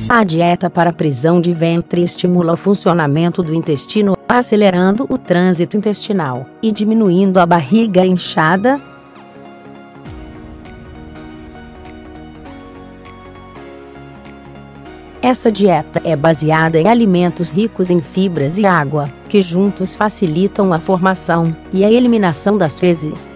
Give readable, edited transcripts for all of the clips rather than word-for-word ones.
A dieta para prisão de ventre estimula o funcionamento do intestino, acelerando o trânsito intestinal e diminuindo a barriga inchada. Essa dieta é baseada em alimentos ricos em fibras e água, que juntos facilitam a formação e a eliminação das fezes.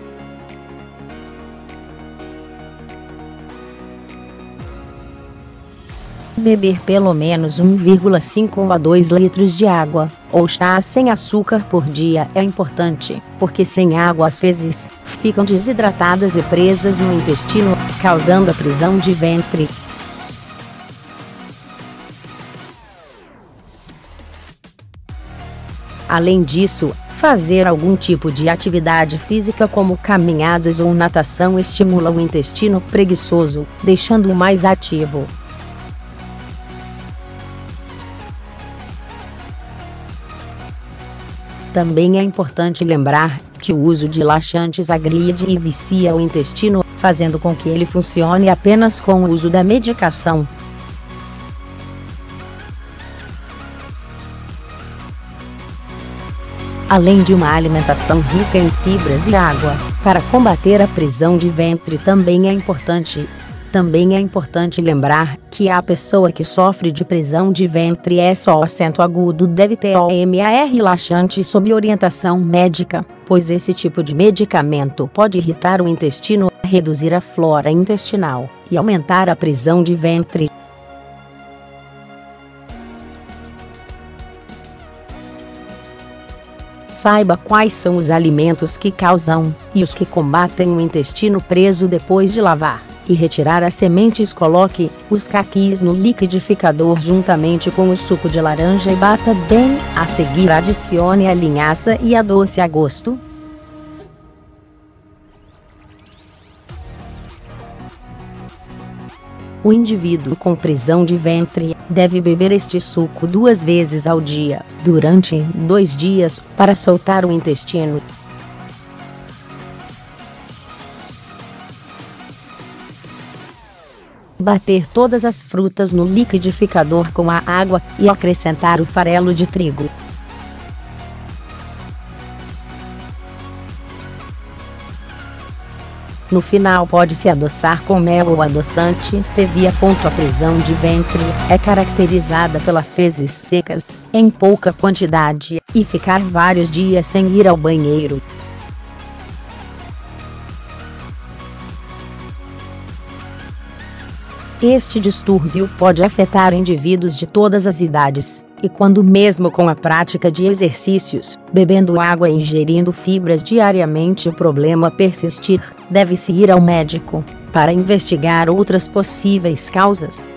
Beber pelo menos 1,5 a 2 litros de água, ou chá sem açúcar por dia é importante, porque sem água as fezes ficam desidratadas e presas no intestino, causando a prisão de ventre. Além disso, fazer algum tipo de atividade física como caminhadas ou natação estimula o intestino preguiçoso, deixando-o mais ativo. Também é importante lembrar que o uso de laxantes agride e vicia o intestino, fazendo com que ele funcione apenas com o uso da medicação. Além de uma alimentação rica em fibras e água, para combater a prisão de ventre também é importante lembrar que a pessoa que sofre de prisão de ventre só acento agudo deve tomar laxante sob orientação médica, pois esse tipo de medicamento pode irritar o intestino, reduzir a flora intestinal e aumentar a prisão de ventre. Saiba quais são os alimentos que causam e os que combatem o intestino preso depois de lavar e retirar as sementes. Coloque os caquis no liquidificador juntamente com o suco de laranja e bata bem. A seguir adicione a linhaça e adoce a gosto. O indivíduo com prisão de ventre deve beber este suco 2 vezes ao dia, durante 2 dias, para soltar o intestino. Bater todas as frutas no liquidificador com a água e acrescentar o farelo de trigo. No final pode-se adoçar com mel ou adoçante stevia. A prisão de ventre é caracterizada pelas fezes secas, em pouca quantidade, e ficar vários dias sem ir ao banheiro. Este distúrbio pode afetar indivíduos de todas as idades, e quando mesmo com a prática de exercícios, bebendo água e ingerindo fibras diariamente o problema persistir, deve-se ir ao médico para investigar outras possíveis causas.